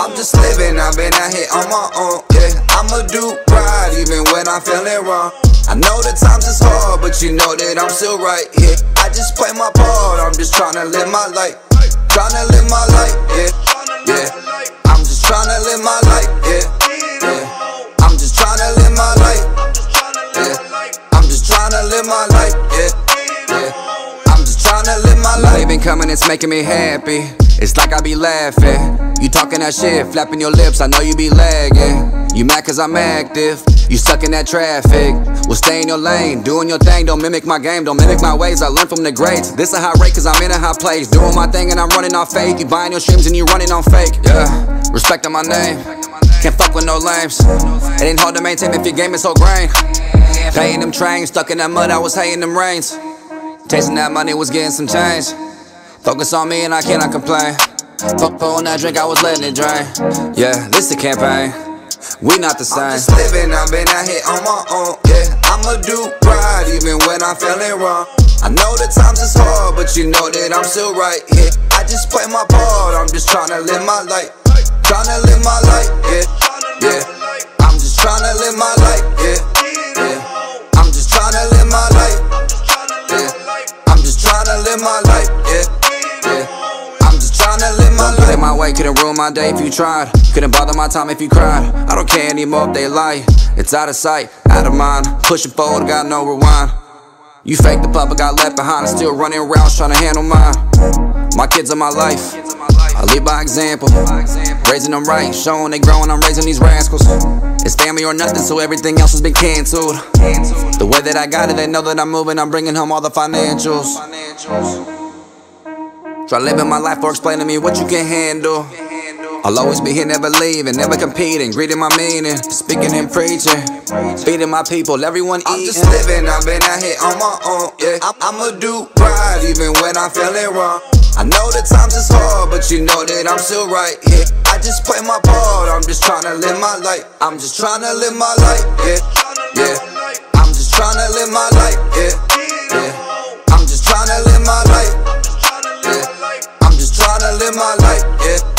I'm just living, I've been out here on my own, yeah. I'ma do right even when I'm feeling wrong. I know the times is hard, but you know that I'm still right, yeah. I just play my part, I'm just tryna live my life. Tryna live my life, yeah, yeah. I'm just tryna live my life, yeah, yeah. I'm just tryna live my life, yeah. I'm just tryna live my life, yeah, yeah. I'm just tryna live my life. Life been coming, it's making me happy. It's like I be laughing. You talking that shit, flapping your lips, I know you be lagging. You mad cause I'm active, you stuck in that traffic. Well, stay in your lane, doing your thing. Don't mimic my game, don't mimic my ways. I learn from the greats. This a high rate cause I'm in a high place. Doing my thing and I'm running off faith. You buying your streams and you running on fake. Yeah, respecting my name, can't fuck with no lames. It ain't hard to maintain if your game is so grain. Paying them trains, stuck in that mud, I was hating them rains. Tasting that money was getting some change. Focus on me and I cannot complain. Fuck on that drink, I was letting it drain. Yeah, this the campaign, we not the same. I'm just living, I've been out here on my own, yeah. I'ma do right even when I'm feeling wrong. I know the times is hard, but you know that I'm still right, yeah. I just play my part, I'm just tryna live my life. Tryna live my life, yeah, yeah. I'm just tryna live my life, yeah, yeah. I'm just tryna live my life, yeah. I'm just tryna live my life, yeah, yeah. I'm just tryna live my life. Play my way, couldn't ruin my day if you tried. Couldn't bother my time if you cried. I don't care anymore if they lie. It's out of sight, out of mind. Pushing forward, got no rewind. You fake the puppet, got left behind. I'm still running rounds trying to handle mine. My kids are my life, I lead by example. Raising them right, showing they growing, I'm raising these rascals. It's family or nothing, so everything else has been cancelled. The way that I got it, they know that I'm moving, I'm bringing home all the financials. Try living my life or explain to me what you can handle. I'll always be here, never leaving, never competing, greeting my meaning, speaking and preaching, feeding my people, everyone eating. I'm just living, I've been out here on my own, yeah. I'ma do right even when I'm feeling wrong. I know the times is hard, but you know that I'm still right, yeah. I just play my part, I'm just tryna live my life. I'm just tryna live my life, yeah, yeah. I'm just tryna live my life, yeah, yeah. I'm just tryna live my life, yeah. I'm just tryna live my life, yeah.